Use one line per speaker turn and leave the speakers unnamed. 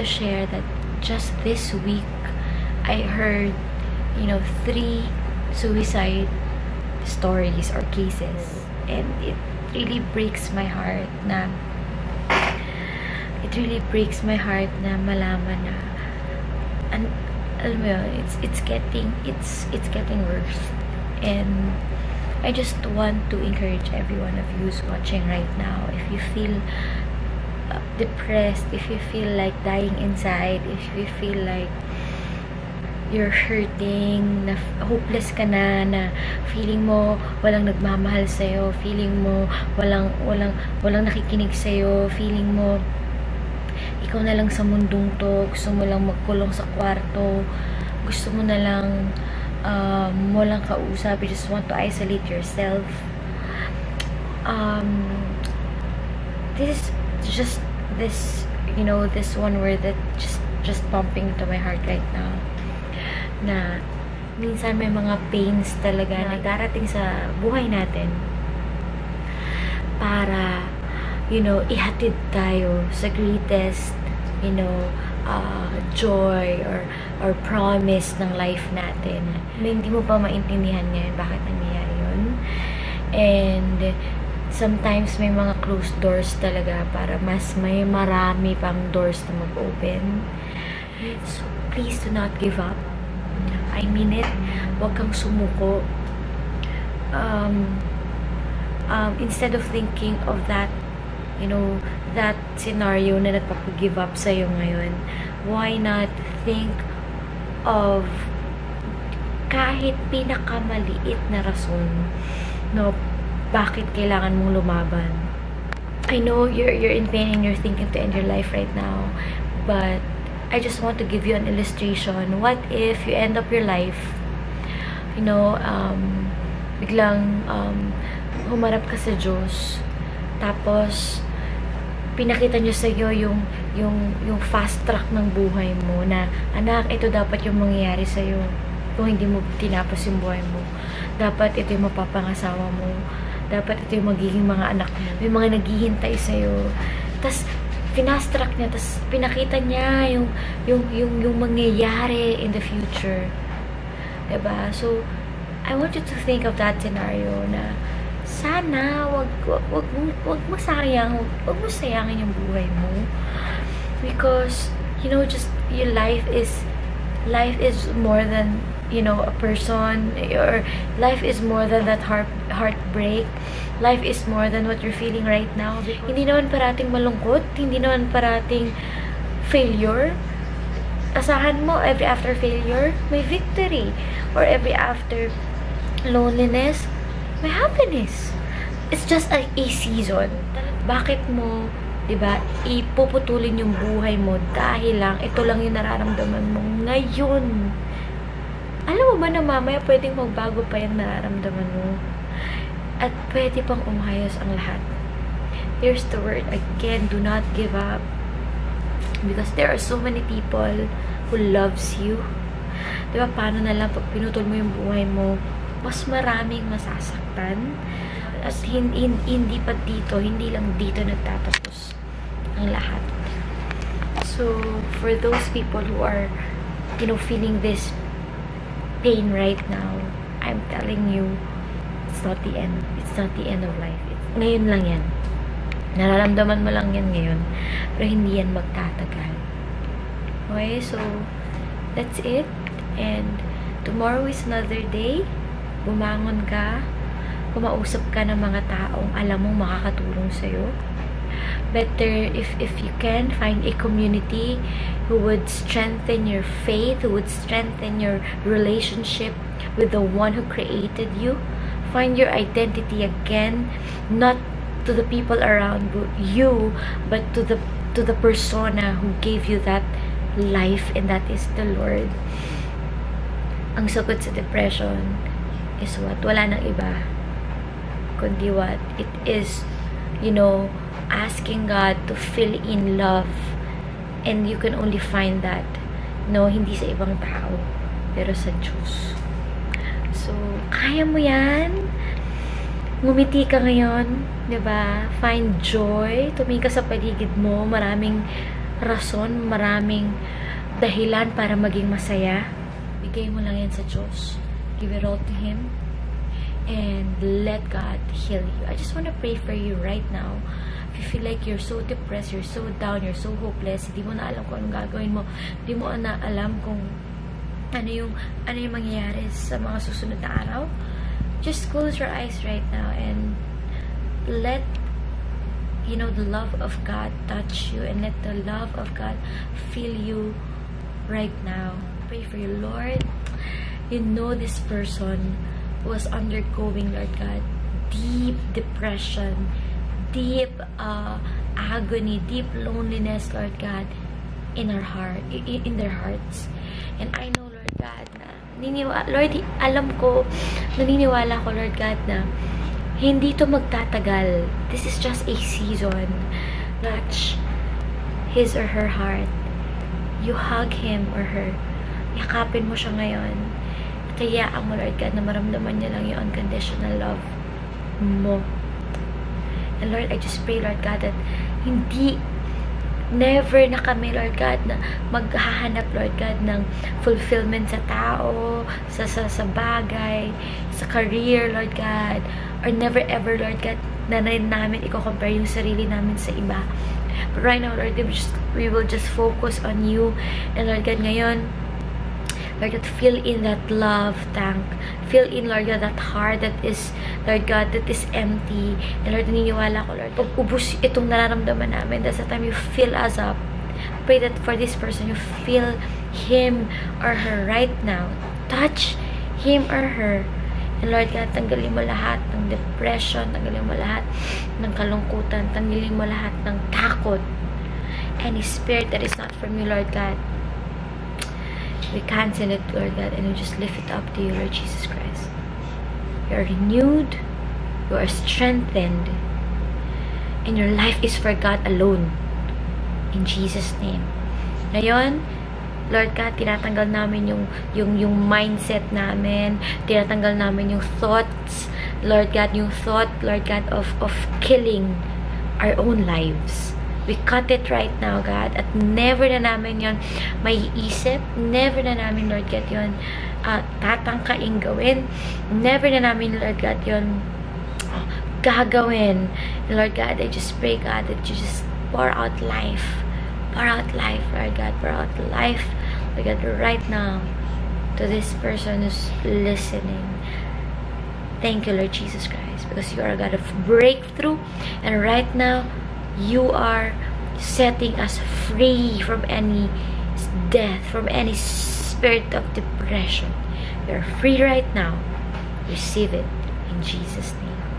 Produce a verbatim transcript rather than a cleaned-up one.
to share that just this week, I heard, you know, three suicide stories or cases. And it really breaks my heart na, it really breaks my heart na malaman na, and, alam mo yun, it's, it's getting, it's, it's getting worse. And I just want to encourage every one of you who's watching right now. If you feel uh, depressed, if you feel like dying inside, if you feel like you're hurting, na hopeless ka na, na feeling mo walang nagmamahal sa'yo, feeling mo walang, walang, walang nakikinig sa'yo, feeling mo ikaw na lang sa mundong to, gusto mo lang magkulong sa kwarto, gusto mo na lang Um, walang kausap, you just want to isolate yourself. Um, this is just this, you know, this one word that just just pumping into my heart right now. Na minsan may mga pains talaga na darating sa buhay natin para, you know, ihatid tayo sa greatest, you know, uh, joy or or promise ng life natin. May hindi mo pa maintindihan ngayon bakit nangyayari yun. And sometimes may mga closed doors talaga para mas may marami pang doors na mag-open. So please do not give up. I mean it. Huwag kang sumuko. Um, um, instead of thinking of that, you know, that scenario na nagpapag-give up sa'yo ngayon, why not think of kahit pinakamaliit na rason, no, bakit kailangan mong lumaban. I know you're, you're in pain and you're thinking to end your life right now, but I just want to give you an illustration. What if you end up your life, you know, um, biglang um, humarap ka sa Diyos, tapos pinakita niyo sa iyo yung yung yung fast track ng buhay mo na, anak, ito dapat yung mangyayari sa iyo kung hindi mo tinapos yung buhay mo. Dapat ito yung mapapangasawa mo. Dapat ito yung magiging mga anak mo. May mga naghihintay sa iyo. Tas fast track niya, tas pinakita niya yung yung yung yung mangyayari in the future. Diba? So I want you to think of that scenario na sana wag wag wag, wag mo sayang, wag, wag mo sayangin yung buhay mo, because you know, just your life is life is more than, you know, a person, or life is more than that heart heartbreak. Life is more than what you're feeling right now. Hindi naman parating malungkot, hindi naman parating failure. Asahan mo, every after failure may victory, or every after loneliness may happiness. It's just a, a season. Bakit mo, diba, ipuputulin yung buhay mo dahil lang ito lang yung nararamdaman mo ngayon? Alam mo ba na mamaya pwedeng magbago pa yung nararamdaman mo? At pwede pang umayos ang lahat. Here's the word again, do not give up. Because there are so many people who loves you. Diba, paano na lang pag pinutol mo yung buhay mo, mas maraming masasaktan. At hindi, hindi pa dito, hindi lang dito nagtatapos ang lahat. So, for those people who are, you know, feeling this pain right now, I'm telling you, it's not the end. It's not the end of life. It's, ngayon lang yan. Nararamdaman mo lang yan ngayon. Pero hindi yan magtatagal. Okay, so, that's it. And tomorrow is another day. Bumangon ka, kumausap ka ng mga taong alam mong makakatulong sa'yo. Better if, if you can, find a community who would strengthen your faith, who would strengthen your relationship with the one who created you. Find your identity again, not to the people around you, but to the, to the persona who gave you that life, and that is the Lord. Ang sagot sa depression is what? Wala nang iba kundi what? It is, you know, asking God to fill in love, and you can only find that, no, hindi sa ibang tao, pero sa Diyos. So, kaya mo yan. Ngumiti ka ngayon, diba? Find joy. Tumingin ka sa paligid mo. Maraming rason, maraming dahilan para maging masaya. Bigay mo lang yan sa Diyos. Give it all to Him. And let God heal you. I just want to pray for you right now. If you feel like you're so depressed, you're so down, you're so hopeless, hindi mo na alam kung anong gagawin mo, hindi mo na alam kung ano yung, ano yung mangyayari sa mga susunod na araw, just close your eyes right now and let, you know, the love of God touch you, and let the love of God fill you right now. Pray for you, Lord. You know this person was undergoing, Lord God, deep depression, deep uh, agony, deep loneliness, Lord God, in our heart, in, in their hearts. And I know, Lord God, na niniwala, Lord, alam ko, naniniwala ko, Lord God, na hindi to magtatagal. This is just a season. Touch his or her heart. You hug him or her. Yakapin mo siya ngayon. Kayaan mo, Lord God, na maramdaman niya lang yung unconditional love mo. And Lord, I just pray, Lord God, that hindi, never na kami, Lord God, na maghahanap, Lord God, ng fulfillment sa tao, sa, sa, sa bagay, sa career, Lord God, or never ever, Lord God, na rin namin i-compare yung sarili namin sa iba. But right now, Lord God, we, just, we will just focus on you. And Lord God, ngayon, Lord God, fill in that love tank. Fill in, Lord God, that heart that is, Lord God, that is empty. And Lord, naniniwala ko, Lord, pag ubus itong nararamdaman namin, that's the time you fill us up. Pray that for this person, you fill him or her right now. Touch him or her. And Lord God, tanggalin mo lahat ng depression, tanggalin mo lahat ng kalungkutan, tanggalin mo lahat ng takot. Any spirit that is not from you, Lord God, we cancel it, Lord God, and we just lift it up to you, Lord Jesus Christ. You are renewed, you are strengthened, and your life is for God alone. In Jesus' name. Ngayon, Lord God, tinatanggal namin yung, yung, yung mindset namin, tinatanggal namin yung thoughts, Lord God, yung thought, Lord God, of, of killing our own lives. We cut it right now, God. At never na namin yon may isip. Never na namin, Lord God, yon uh, tatangkain gawin. Never na namin, Lord God, yon uh, gagawin. And Lord God, I just pray, God, that you just pour out life. Pour out life, Lord God. Pour out life, Lord God, right now to this person who's listening. Thank you, Lord Jesus Christ, because you are a God of breakthrough. And right now, you are setting us free from any death, from any spirit of depression. You're free right now. Receive it in Jesus' name.